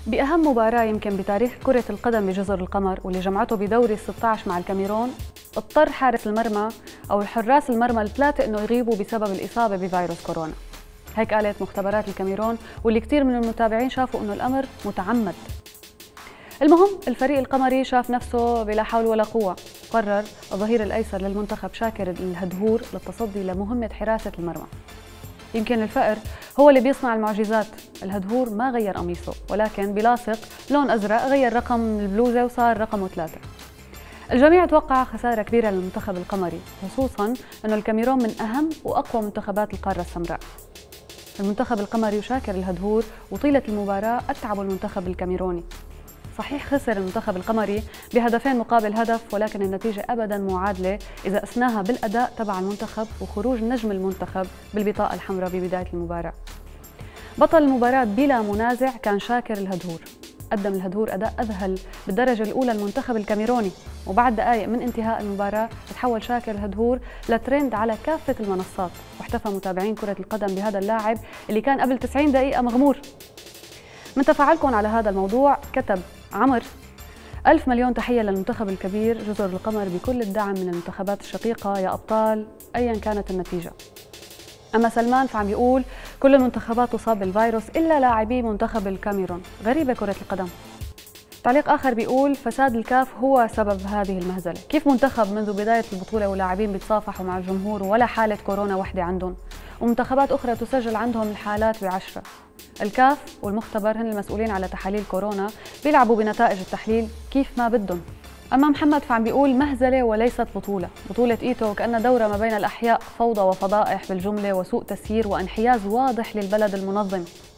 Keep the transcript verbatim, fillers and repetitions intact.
بأهم مباراة يمكن بتاريخ كرة القدم بجزر القمر واللي جمعته بدوري ستة عشر مع الكاميرون، اضطر حارس المرمى أو الحراس المرمى الثلاثة إنه يغيبوا بسبب الإصابة بفيروس كورونا. هيك قالت مختبرات الكاميرون، واللي كثير من المتابعين شافوا إنه الأمر متعمد. المهم الفريق القمري شاف نفسه بلا حول ولا قوة، قرر الظهير الأيسر للمنتخب شاكر الهدهور للتصدي لمهمة حراسة المرمى. يمكن الفقر هو اللي بيصنع المعجزات، الهدهور ما غير قميصه ولكن بلاصق لون أزرق غير رقم البلوزة وصار رقمه ثلاثة. الجميع توقع خسارة كبيرة للمنتخب القمري، خصوصاً أنه الكاميرون من أهم وأقوى منتخبات القارة السمراء. المنتخب القمري وشاكر الهدهور وطيلة المباراة أتعبوا المنتخب الكاميروني. صحيح خسر المنتخب القمري بهدفين مقابل هدف، ولكن النتيجة أبداً معادلة إذا أسناها بالأداء تبع المنتخب وخروج نجم المنتخب بالبطاقة الحمراء ببداية المباراة. بطل المباراة بلا منازع كان شاكر الهدهور. قدم الهدهور أداء أذهل بالدرجة الأولى المنتخب الكاميروني، وبعد دقائق من انتهاء المباراة تحول شاكر الهدهور لترند على كافة المنصات، واحتفى متابعين كرة القدم بهذا اللاعب اللي كان قبل تسعين دقيقة مغمور. من تفاعلكم على هذا الموضوع كتب عمر: ألف مليون تحية للمنتخب الكبير جزر القمر بكل الدعم من المنتخبات الشقيقة يا أبطال أيا كانت النتيجة. أما سلمان فعم يقول: كل المنتخبات تصاب بالفيروس إلا لاعبي منتخب الكاميرون، غريبة كرة القدم. تعليق آخر بيقول: فساد الكاف هو سبب هذه المهزلة، كيف منتخب منذ بداية البطولة ولاعبين بيتصافحوا مع الجمهور ولا حالة كورونا وحدة عندهم، ومنتخبات أخرى تسجل عندهم الحالات بعشرة. الكاف والمختبر هن المسؤولين على تحاليل كورونا، بيلعبوا بنتائج التحليل كيف ما بدهم. أما محمد فعم بيقول: مهزلة وليست بطولة، بطولة إيتو كأن دورة ما بين الأحياء، فوضى وفضائح بالجملة وسوء تسيير وانحياز واضح للبلد المنظم.